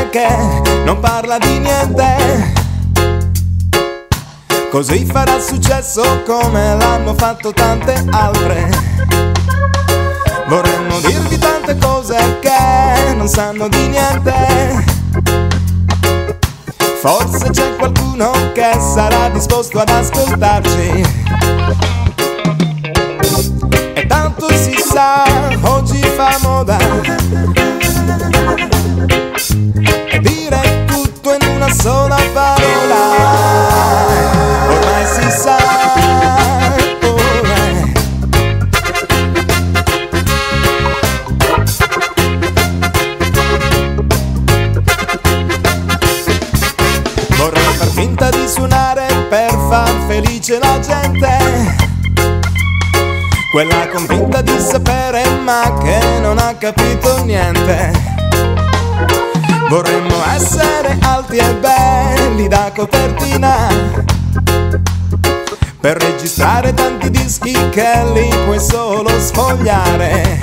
gente che non parla di niente. Così farà successo come l'hanno fatto tante altre. Vorremmo dirvi tante cose che non sanno di niente. Forse c'è qualcuno che sarà disposto ad ascoltarci. E tanto si sa, oggi fa moda e dire tutto in una sola parola. Ormai si sa, vorrei far finta di suonare per far felice la gente, quella convinta di sapere ma che non ha capito niente. Vorremmo essere alti e belli da copertina, per registrare tanti dischi che li puoi solo sfogliare.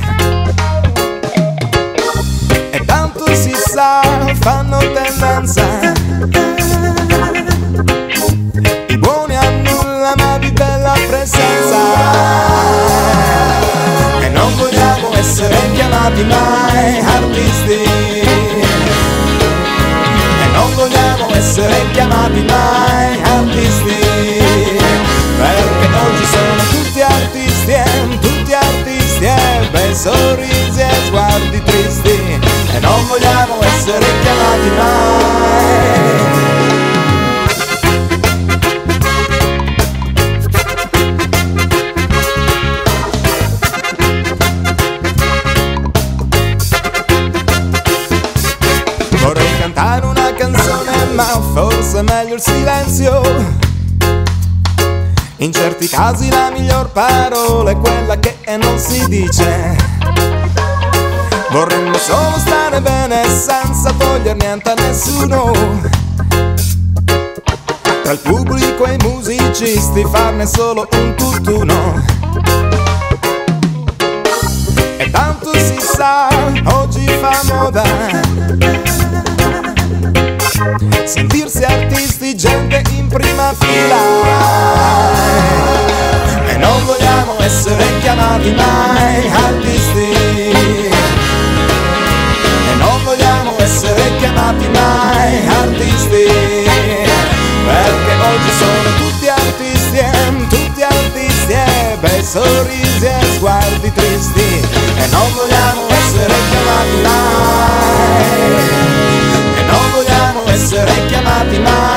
E tanto si sa, fanno tendenza i buoni a nulla ma di bella presenza. E non vogliamo essere chiamati mai artisti, e non vogliamo essere chiamati mai artisti, perché oggi sono tutti artisti e bei sorrisi e sguardi tristi, e non vogliamo essere chiamati mai. Vorrei cantare una canzone ma forse è meglio il silenzio. In certi casi la miglior parola è quella che non si dice. Vorremmo solo stare bene senza togliere niente a nessuno. Tra il pubblico e i musicisti farne solo un tutt'uno. E tanto si sa, oggi fa moda sentirsi artisti, gente in prima fila. E non vogliamo essere chiamati mai artisti, e non vogliamo essere chiamati mai artisti, perché oggi sono tutti artisti e bei sorrisi e sguardi tristi, e non vogliamo essere chiamati mai, e non vogliamo essere chiamati mai